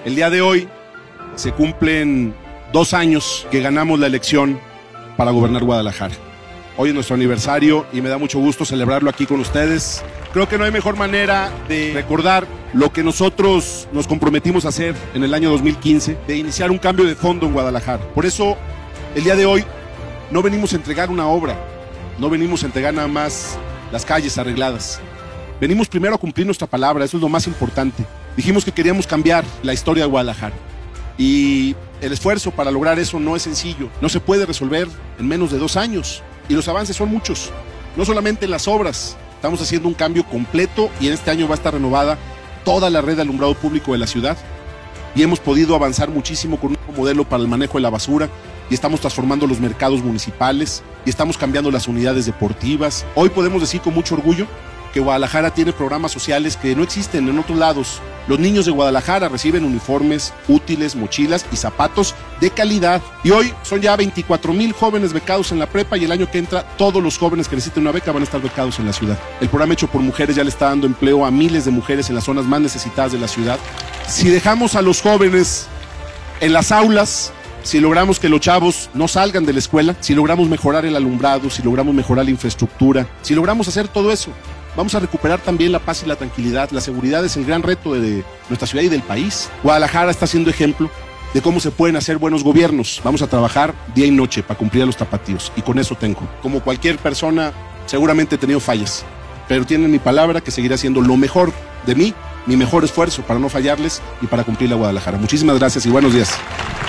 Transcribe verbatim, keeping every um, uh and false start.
El día de hoy se cumplen dos años que ganamos la elección para gobernar Guadalajara. Hoy es nuestro aniversario y me da mucho gusto celebrarlo aquí con ustedes. Creo que no hay mejor manera de recordar lo que nosotros nos comprometimos a hacer en el año dos mil quince, de iniciar un cambio de fondo en Guadalajara. Por eso, el día de hoy no venimos a entregar una obra, no venimos a entregar nada más las calles arregladas. Venimos primero a cumplir nuestra palabra, eso es lo más importante. Dijimos que queríamos cambiar la historia de Guadalajara y el esfuerzo para lograr eso no es sencillo, no se puede resolver en menos de dos años y los avances son muchos, no solamente en las obras, estamos haciendo un cambio completo y en este año va a estar renovada toda la red de alumbrado público de la ciudad y hemos podido avanzar muchísimo con un nuevo modelo para el manejo de la basura y estamos transformando los mercados municipales y estamos cambiando las unidades deportivas. Hoy podemos decir con mucho orgullo que Guadalajara tiene programas sociales que no existen en otros lados. Los niños de Guadalajara reciben uniformes, útiles, mochilas y zapatos de calidad. Y hoy son ya veinticuatro mil jóvenes becados en la prepa y el año que entra todos los jóvenes que necesiten una beca van a estar becados en la ciudad. El programa Hecho por Mujeres ya le está dando empleo a miles de mujeres en las zonas más necesitadas de la ciudad. Si dejamos a los jóvenes en las aulas, si logramos que los chavos no salgan de la escuela, si logramos mejorar el alumbrado, si logramos mejorar la infraestructura, si logramos hacer todo eso, vamos a recuperar también la paz y la tranquilidad. La seguridad es el gran reto de nuestra ciudad y del país. Guadalajara está siendo ejemplo de cómo se pueden hacer buenos gobiernos. Vamos a trabajar día y noche para cumplir a los tapatíos y con eso tengo. Como cualquier persona, seguramente he tenido fallas, pero tienen mi palabra que seguiré haciendo lo mejor de mí, mi mejor esfuerzo para no fallarles y para cumplir a Guadalajara. Muchísimas gracias y buenos días.